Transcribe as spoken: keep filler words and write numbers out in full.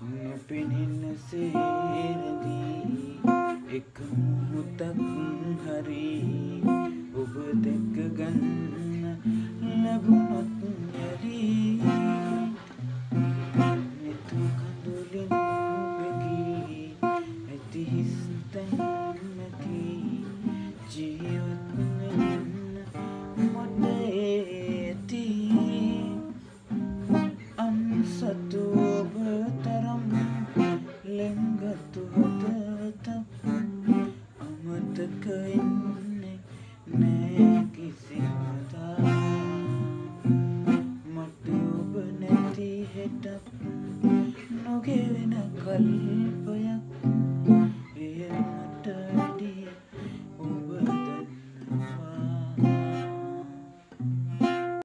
නොපෙනෙන සේරදී එක මොහොතක් හරි ඔබ දැක ගන්න ලැබුණොත් යරි නිතු කඳුලින් බැගී ඇති හිස් තැන් නැති ජීවත් වෙන්න මට ඇති අන්සතු ඔබ තරම් ලෙන්ගතු හදවතක් අමතක ඉන්නේ නෑ කිසිමදා මට ඔබ නැති හෙටක් නොගෙවෙන කල්පය